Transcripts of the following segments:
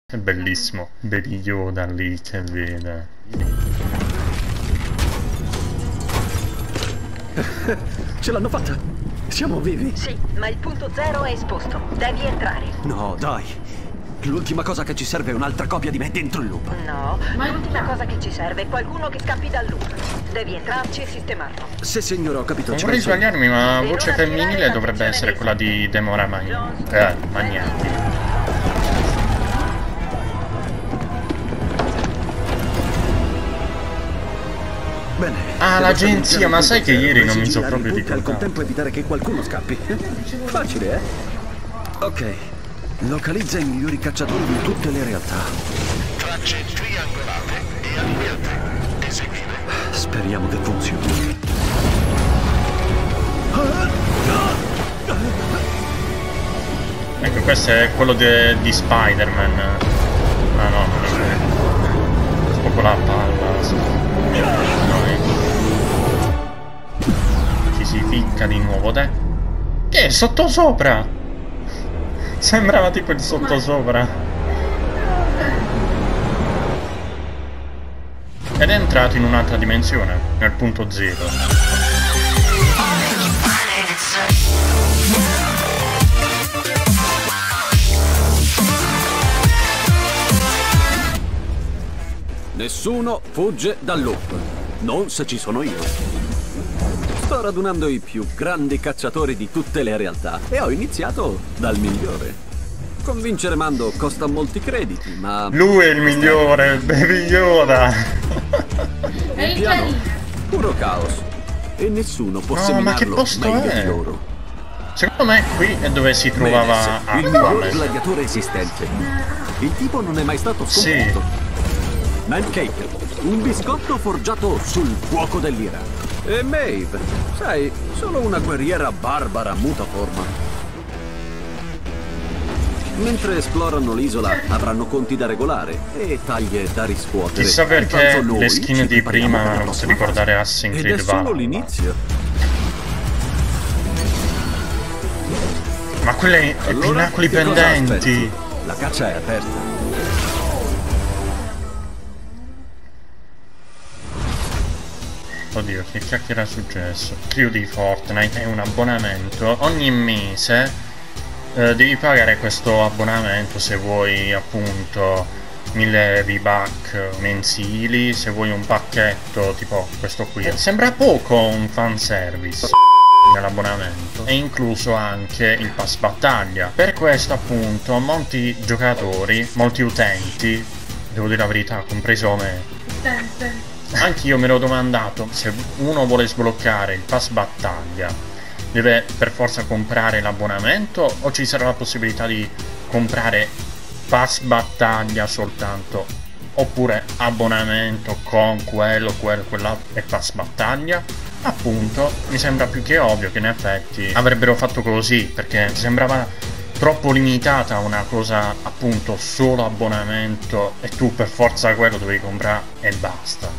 È bellissimo. Baby Yoda lì che vede. Ce l'hanno fatta! Siamo vivi! Sì, ma il punto zero è esposto. Devi entrare. No, dai! L'ultima cosa che ci serve è un'altra copia di me dentro il loop. No, l'ultima cosa che ci serve è qualcuno che scappi dal loop. Devi entrarci e sistemarlo. Se signora ho capito, Non ci vorrei penso. sbagliarmi, ma la Per voce ora femminile attirare dovrebbe essere l'attenzione quella di Demora Magnani. Bene. Ah, devo l'agenzia, stabilizzare ma il sai punto che zero, ieri non mi sigillare sono i proprio punti e al ricordato. contempo evitare che qualcuno scappi. Facile, eh? Ok. Localizza i migliori cacciatori di tutte le realtà. Tracce triangolate e allineate. Eseguire. Speriamo che funzioni. Ecco, questo è quello di Spider-Man. Ah no, non è vero. È proprio la palla. Ci si ficca di nuovo, dai. Che è sottosopra? Sembrava tipo il sottosopra. Ed è entrato in un'altra dimensione, nel punto zero. Nessuno fugge dal loop. Non se ci sono io. Sto radunando i più grandi cacciatori di tutte le realtà e ho iniziato dal migliore. Convincere Mando costa molti crediti, ma... Lui è il migliore, Baby Yoda. Il piano, puro caos. E nessuno può No, seminarlo ma che posto meglio è? di loro. Secondo me qui è dove si trovava Menes, il miglior Aquaman. gladiatore esistente. Il tipo non è mai stato Sì. sconfitto. Mancake, un biscotto forgiato sul fuoco dell'ira. E Maeve, sai, solo una guerriera barbara muta forma. Mentre esplorano l'isola avranno conti da regolare e taglie da riscuotere. Chissà perché Intanto noi le skin ci di prepariamo prima per la non prossima posso ricordare fase. Assassin's Ed Creed è solo Valhalla. l'inizio. Ma quelle Allora, pinnacoli che cosa pendenti. aspetti? La caccia è aperta. Oddio, che cacchio era successo? Più di Fortnite è un abbonamento. Ogni mese devi pagare questo abbonamento se vuoi appunto 1000 V-Buck mensili, se vuoi un pacchetto tipo questo qui. Sembra poco un fanservice nell'abbonamento. È incluso anche il pass battaglia. Per questo appunto molti giocatori, molti utenti, devo dire la verità, compreso me, anch'io me l'ho domandato, se uno vuole sbloccare il pass battaglia deve per forza comprare l'abbonamento o ci sarà la possibilità di comprare pass battaglia soltanto, oppure abbonamento con quell'altro e pass battaglia. Appunto, mi sembra più che ovvio che in effetti avrebbero fatto così, perché sembrava troppo limitata una cosa, appunto, solo abbonamento e tu per forza quello dovevi comprare e basta.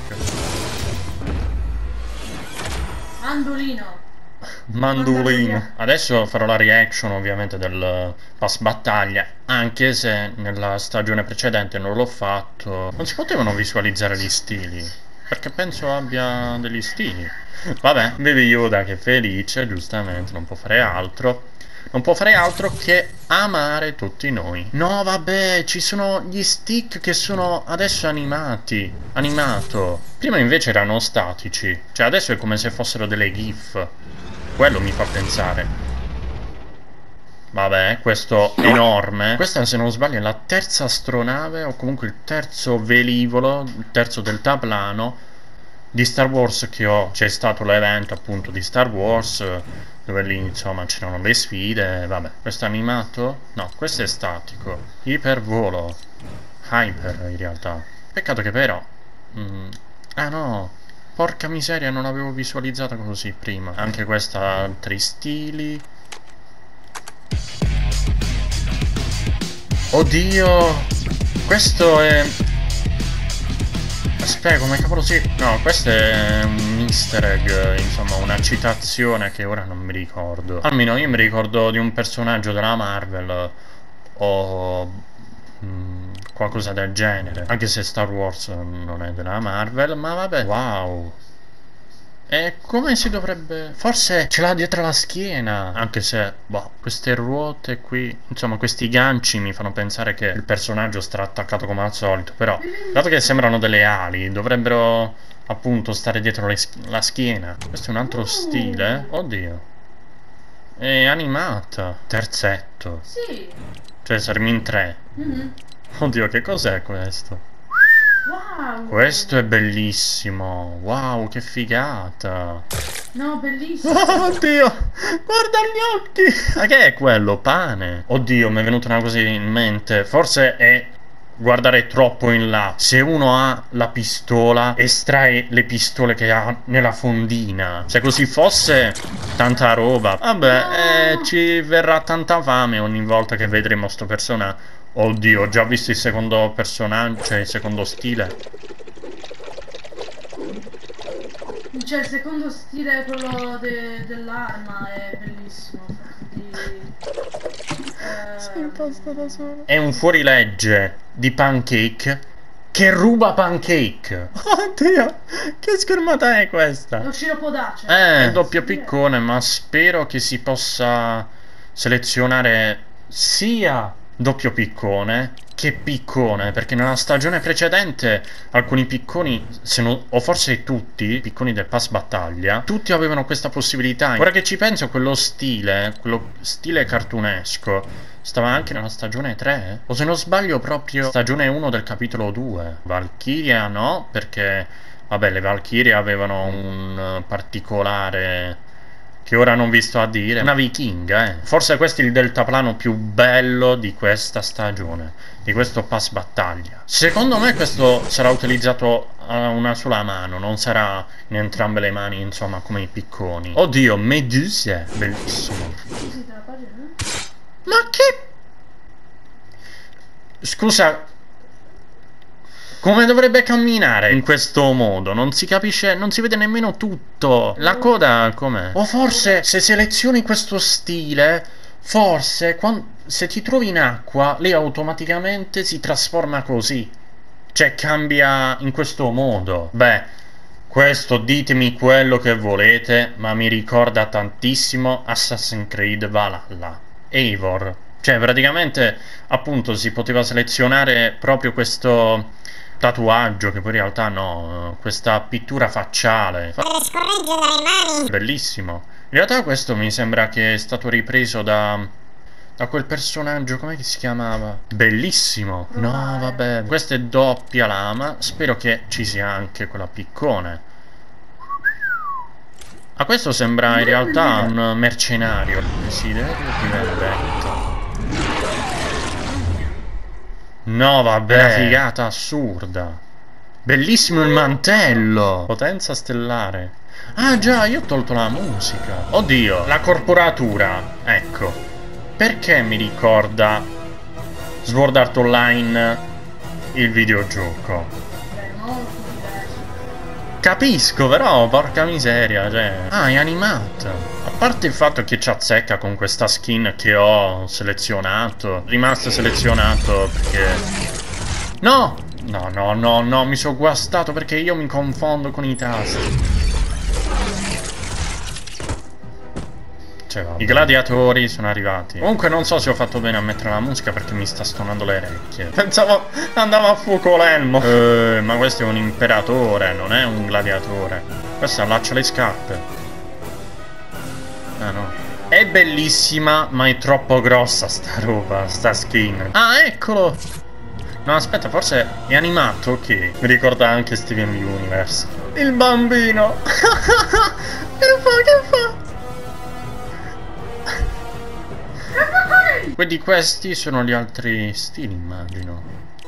Mandolino. Adesso farò la reaction ovviamente del pass battaglia, anche se nella stagione precedente non l'ho fatto. Non si potevano visualizzare gli stili, perché penso abbia degli stili. Vabbè, Baby Yoda che è felice, giustamente, non può fare altro. Non può fare altro che amare tutti noi. No, vabbè, ci sono gli stick che sono adesso animati. Animato. Prima invece erano statici. Cioè adesso è come se fossero delle GIF. Quello mi fa pensare. Vabbè, questo enorme. Questa, se non sbaglio, è la terza astronave, o comunque il terzo velivolo, il terzo deltaplano di Star Wars che ho. C'è stato l'evento appunto di Star Wars, dove lì insomma c'erano le sfide. Vabbè, questo è animato? No, questo è statico. Ipervolo. Hyper in realtà. Peccato che però ah no, porca miseria, non l'avevo visualizzata così prima. Anche questa ha altri stili. Oddio, questo è... Aspetta, come cavolo si... No, questo è un easter egg, insomma, una citazione che ora non mi ricordo. Almeno io mi ricordo di un personaggio della Marvel, o... qualcosa del genere. Anche se Star Wars non è della Marvel, ma vabbè. Wow. E come si dovrebbe... Forse ce l'ha dietro la schiena. Anche se, boh, queste ruote qui, insomma, questi ganci mi fanno pensare che il personaggio starà attaccato come al solito. Però, dato che sembrano delle ali, dovrebbero appunto stare dietro la schiena. Questo è un altro stile. Oddio. È animata. Terzetto. Sì. Cioè, saremo in 3. Oddio, che cos'è questo? Wow. Questo è bellissimo. Wow, che figata. No, bellissimo. Oh, oddio, guarda gli occhi. Ma che è quello? Pane. Oddio, mi è venuta una cosa in mente. Forse è guardare troppo in là. Se uno ha la pistola, estrae le pistole che ha nella fondina. Se così fosse, tanta roba. Vabbè, ci verrà tanta fame ogni volta che vedremo sto personaggio. Oddio, ho già visto il secondo personaggio, cioè il secondo stile. Cioè, il secondo stile è quello dell'arma, è bellissimo. Si imposta da solo. È un fuorilegge di Pancake che ruba Pancake. Oddio, che schermata è questa? Lo sciroppodace. È doppio piccone, ma spero che si possa selezionare sia doppio piccone che piccone, perché nella stagione precedente alcuni picconi, se non, o forse tutti i picconi del pass battaglia, tutti avevano questa possibilità. Ora che ci penso, quello stile cartunesco stava anche nella stagione 3, o se non sbaglio proprio stagione 1 del capitolo 2. Valkyria no, perché vabbè, le Valkyrie avevano un particolare che ora non vi sto a dire. Una vichinga, Forse questo è il deltaplano più bello di questa stagione, di questo pass battaglia. Secondo me questo sarà utilizzato a una sola mano, non sarà in entrambe le mani, insomma, come i picconi. Oddio, Medusa, bellissimo. Ma che... Scusa, come dovrebbe camminare in questo modo? Non si capisce, non si vede nemmeno tutto. La coda com'è? O forse se selezioni questo stile, forse se ti trovi in acqua, lei automaticamente si trasforma così. Cioè cambia in questo modo. Beh, questo ditemi quello che volete, ma mi ricorda tantissimo Assassin's Creed Valhalla. Eivor. Cioè praticamente appunto si poteva selezionare proprio questo tatuaggio, che poi in realtà no, questa pittura facciale. Bellissimo. In realtà questo mi sembra che è stato ripreso da quel personaggio, come si chiamava? Bellissimo. No, vabbè. Questa è doppia lama. Spero che ci sia anche quella piccone. A questo sembra in realtà un mercenario. Desiderio di vendetta. No, vabbè, una figata assurda. Bellissimo il mantello. Potenza stellare. Ah già, io ho tolto la musica. Oddio, la corporatura. Ecco. Perché mi ricorda Sword Art Online il videogioco? Capisco, però, porca miseria, cioè... Ah, è animata. A parte il fatto che ci azzecca con questa skin che ho selezionato. Rimasto selezionato perché... No! No, mi sono guastato perché io mi confondo con i tasti. Cioè, i gladiatori sono arrivati. Comunque non so se ho fatto bene a mettere la musica perché mi sta stonando le orecchie. Pensavo andava a fuoco l'elmo. Ma questo è un imperatore, non è un gladiatore. Questo allaccia le scarpe. Ah no. È bellissima, ma è troppo grossa sta roba, sta skin. Ah, eccolo! No, aspetta, forse è animato, ok. Mi ricorda anche Steven Universe. Il bambino! Che fa? Quindi questi sono gli altri stili, immagino.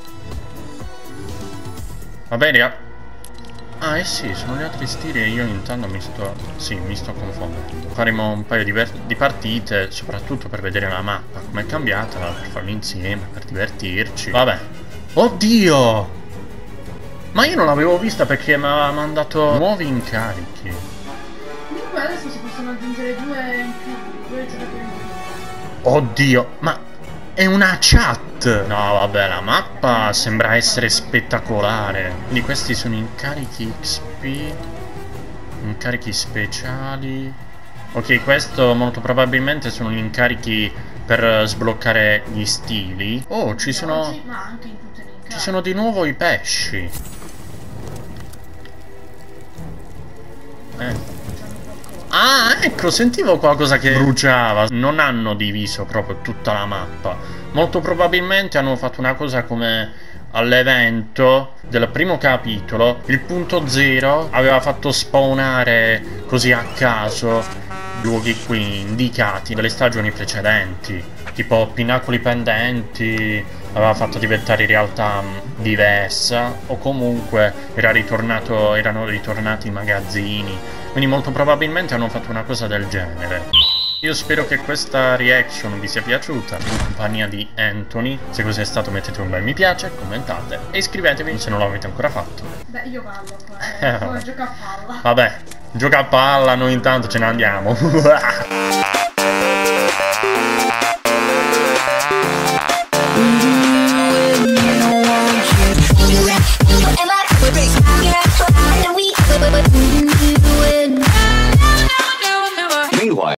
Va bene. Ah, eh sì, sono gli altri stili e io intanto mi sto confondendo. Faremo un paio di partite, soprattutto per vedere la mappa, com'è cambiata, per farlo insieme, per divertirci. Vabbè. Oddio! Ma io non l'avevo vista perché mi aveva mandato nuovi incarichi. Comunque adesso si possono aggiungere due in più, due giocatori in più. Oddio, ma è una chat! No, vabbè, la mappa sembra essere spettacolare. Quindi questi sono incarichi XP, incarichi speciali. Ok, questo molto probabilmente sono gli incarichi per sbloccare gli stili. Oh, ci sono... Ma anche in tutte le incarichi. Ci sono di nuovo i pesci. Ah, ecco, sentivo qualcosa che bruciava. Non hanno diviso proprio tutta la mappa. Molto probabilmente hanno fatto una cosa come all'evento del primo capitolo. Il punto 0 aveva fatto spawnare così a caso luoghi qui indicati dalle stagioni precedenti. Tipo pinnacoli pendenti, aveva fatto diventare realtà diversa, o comunque erano ritornati i magazzini. Quindi molto probabilmente hanno fatto una cosa del genere. Io spero che questa reaction vi sia piaciuta, in compagnia di Anthony. Se così è stato mettete un bel mi piace, commentate e iscrivetevi se non l'avete ancora fatto. Beh, io parlo qua, come gioca a palla. Vabbè, gioca a palla, noi intanto ce ne andiamo.